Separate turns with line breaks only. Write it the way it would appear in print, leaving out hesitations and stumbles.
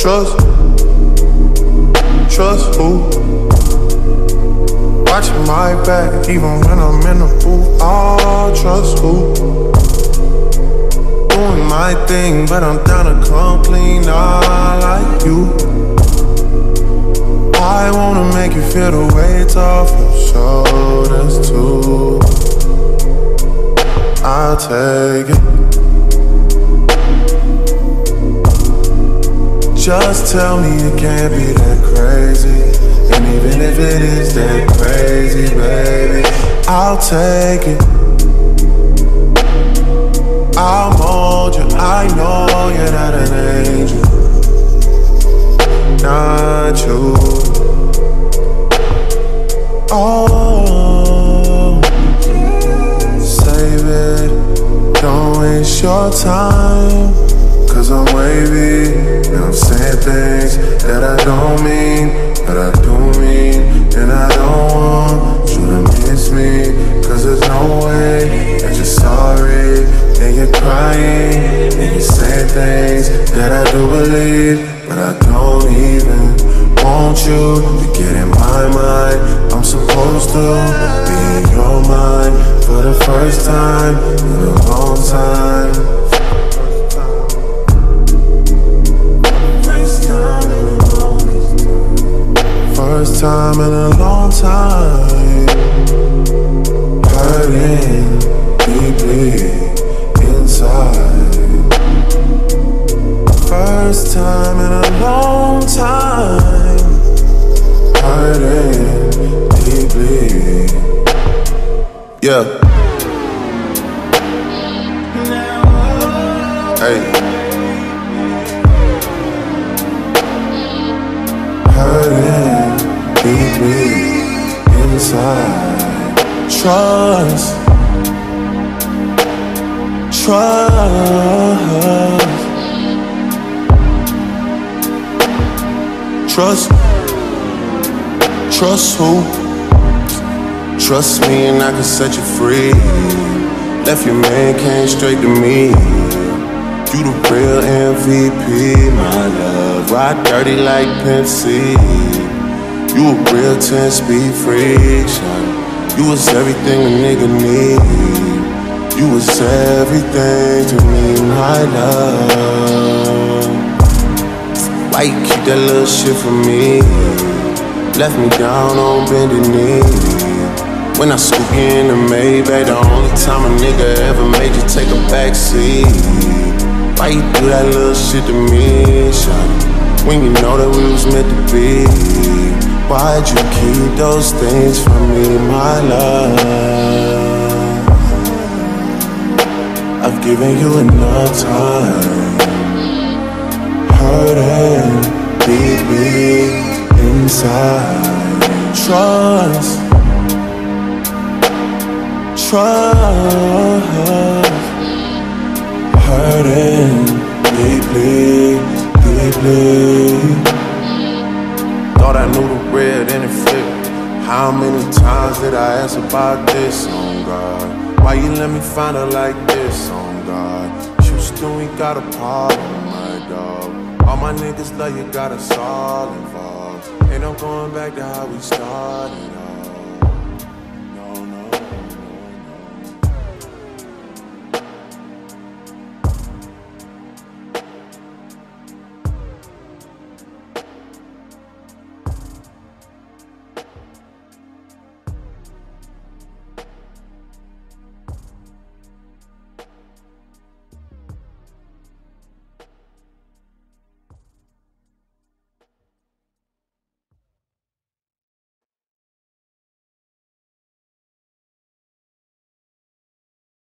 Trust who? Watching my back even when I'm in the booth. Oh, trust who? Doing my thing, but I'm down to come clean, not like you. I wanna make you feel the weight off your shoulders too. I'll take it. Just tell me it can't be that crazy. And even if it is that crazy, baby, I'll take it. I'll mold you, I know you're not an angel. Not you. Oh, save it, don't waste your time. Cause I'm wavy, and I'm saying things that I don't mean, but I do mean. And I don't want you to miss me, cause there's no way that you're sorry. And you're crying, and you're saying things that I do believe, but I don't even want you to get in my mind. I'm supposed to be in your mind for the first time in a long time. First time in a long time. Hurting deeply inside. First time in a long time. Hurting deeply. Yeah. Hey. Hurting deeply inside. Trust. Trust who? Trust me and I can set you free. Left your man, came straight to me. You the real MVP, my love. Ride dirty like Pimp C. You a real 10-speed freak, shawty. You was everything a nigga need. You was everything to me, my love. Why you keep that little shit from me? Left me down on bended knee. When I scoop you in the Maybach, the only time a nigga ever made you take a backseat. Why you do that little shit to me, shawty? When you know that we was meant to be. Why'd you keep those things from me, my love? I've given you enough time. Hurting deeply inside. Trust. Hurting deeply. Thought I knew the red and it flipped. How many times did I ask about this, oh God? Why you let me find her like this, oh God? Houston, we got a problem, my dog. All my niggas love you, got us all involved. Ain't no going back to how we started.